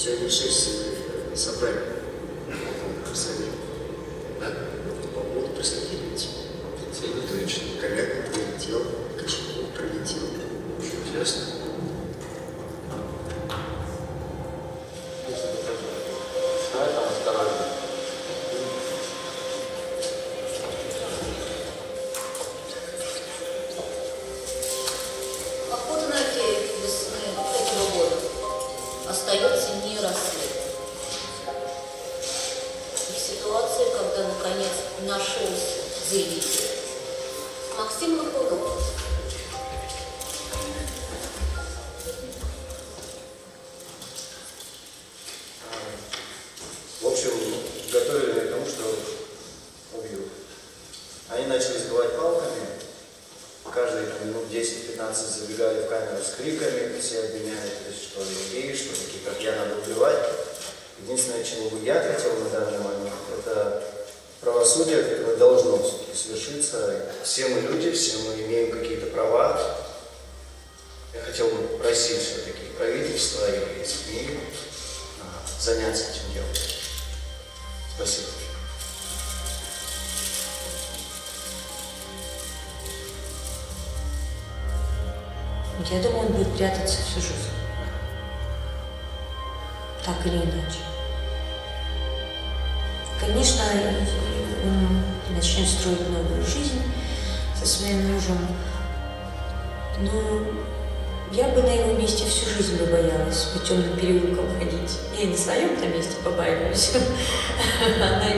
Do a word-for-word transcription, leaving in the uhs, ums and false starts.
Сегодня шесть собрали совет. Да? Могут присоединиться. Евгений Анатольевич Коряков прилетел, Кочетов прилетел. Ясно? Остается не расследовать. И в ситуации, когда наконец нашелся заявитель, Максим Лопунов. В общем, готовили к тому, что убьют. Они начали сбивать палками. Каждые там, минут десять-пятнадцать забегали в камеру с криками, все обвиняли, то есть, что людей, что такие, как я, надо убивать. Единственное, чего бы я хотел на данный момент, это правосудие, которое должно все-таки свершиться. Все мы люди, все мы имеем какие-то права. Я хотел бы просить все-таки правительство и СМИ заняться этим делом. Спасибо. Я думаю, он будет прятаться всю жизнь. Так или иначе. Конечно, он начнет строить новую жизнь со своим мужем. Но я бы на его месте всю жизнь бы боялась по темным переулкам ходить. Я и на своем-то месте побаиваюсь. А на